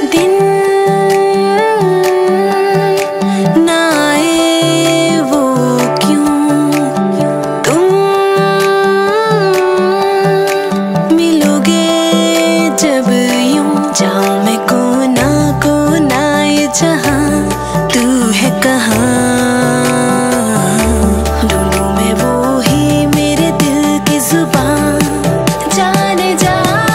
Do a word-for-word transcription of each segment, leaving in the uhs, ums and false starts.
दिन ना आए वो क्यों, तुम मिलोगे जब यूं। जाऊं मैं कोना कोना ये जहां, तू है कहाँ। ढूंढूं मैं वो ही मेरे दिल की जुबान, जाने जा।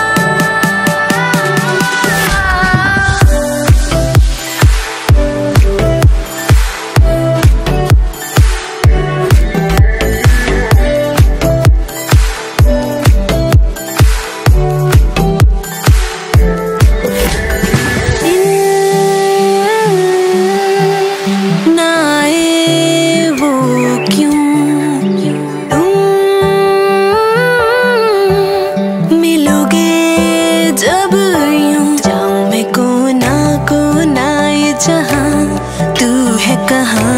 ना आए वो क्यों, तुम मिलोगे जब यूं। जाऊं मैं कोना कोना ये जहां, तू है कहाँ।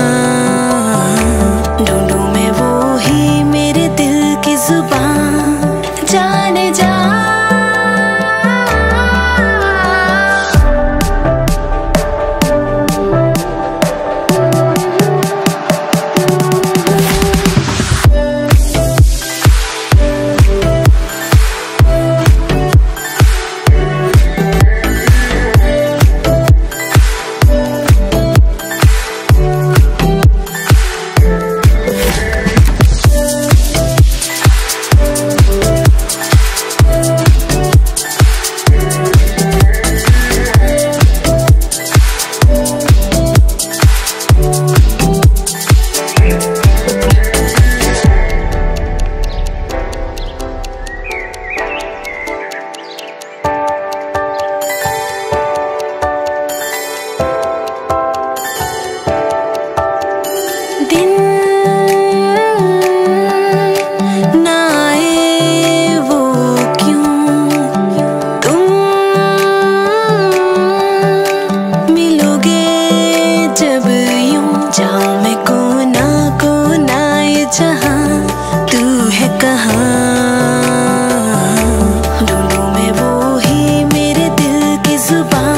ढूंढूं मैं वो ही मेरे दिल की जुबान, जाने जा। दिन ना आए वो क्यों, तुम मिलोगे जब यूं। जाऊं मैं कोना कोना ये जहां, तू है कहाँ। ढूंढूं मैं वो ही मेरे दिल की जुबान,